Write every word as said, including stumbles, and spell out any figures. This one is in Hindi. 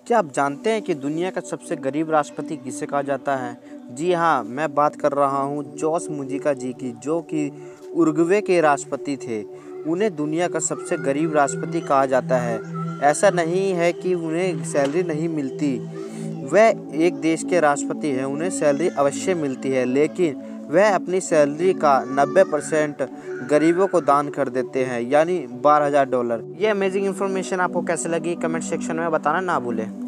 क्या आप जानते हैं कि दुनिया का सबसे गरीब राष्ट्रपति किसे कहा जाता है? जी हाँ, मैं बात कर रहा हूँ जोस मुजिका जी की, जो कि उरुग्वे के राष्ट्रपति थे। उन्हें दुनिया का सबसे गरीब राष्ट्रपति कहा जाता है। ऐसा नहीं है कि उन्हें सैलरी नहीं मिलती। वह एक देश के राष्ट्रपति हैं, उन्हें सैलरी अवश्य मिलती है, लेकिन वह अपनी सैलरी का नब्बे परसेंट गरीबों को दान कर देते हैं, यानी बारह हज़ार डॉलर। ये अमेजिंग इन्फॉर्मेशन आपको कैसे लगी कमेंट सेक्शन में बताना ना भूलें।